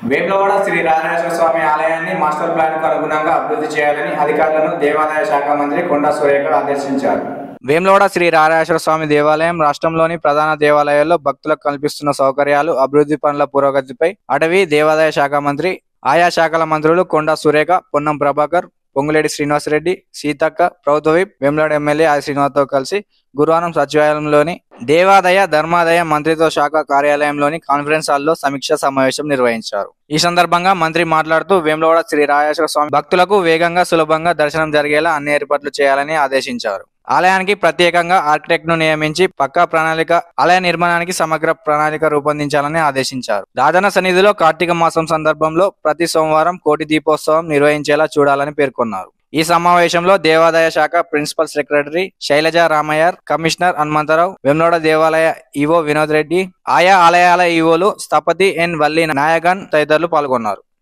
వేములవాడ శ్రీ రాజరాజేశ్వర స్వామి ఆలయాన్ని మాస్టర్ ప్లాన్కు అనుగుణంగా అభివృద్ధి చేయాలని అధికారులను దేవాదాయ శాఖ మంత్రి కొండా సురేఖ ఆదేశించారు. వేములవాడ శ్రీ రాజరాజేశ్వర స్వామి దేవాలయం రాష్ట్రంలోని ప్రధాన దేవాలయాల్లో భక్తులకు కల్పిస్తున్న సౌకర్యాలు, అభివృద్ధి పనుల పురోగతిపై అటవీ, దేవాదాయ శాఖ మంత్రి, ఆయా శాఖల మంత్రులు కొండా సురేఖ, పొన్నం ప్రభాకర్, పొంగులేటి శ్రీనివాసరెడ్డి, సీతక్క, ప్రభుత్వ విప్, వేములవాడ ఎమ్మెల్యే ఆది శ్రీనివాస్తో కలిసి గురువారం సచివాలయంలోని దేవాదాయ ధర్మాదాయ మంత్రిత్వ శాఖ కార్యాలయంలోని కాన్ఫరెన్స్ హాల్లో సమీక్షా సమావేశం నిర్వహించారు. ఈ సందర్భంగా మంత్రి మాట్లాడుతూ వేములవాడ శ్రీ రాజరాజేశ్వర స్వామి భక్తులకు వేగంగా, సులభంగా దర్శనం జరిగేలా అన్ని ఏర్పాట్లు చేయాలని ఆదేశించారు. ఆలయానికి ప్రత్యేకంగా ఆర్కిటెక్ట్ ను నియమించి పక్కా ప్రణాళిక, ఆలయ నిర్మాణానికి సమగ్ర ప్రణాళిక రూపొందించాలని ఆదేశించారు. రాజన్న సన్నిధిలో కార్తీక మాసం సందర్భంలో ప్రతి సోమవారం కోటి దీపోత్సవం నిర్వహించేలా చూడాలని పేర్కొన్నారు. ఈ సమావేశంలో దేవాదాయ శాఖ principal secretary Shailaja Ramaiyar, commissioner Hanumantharao, Vemulawada దేవాలయ ఈవో వినోద్ రెడ్డి, ఆయా ఆలయాల ఈవోలు స్థపతి ఎన్ వల్లి నాయగన్ తదితరులు పాల్గొన్నారు.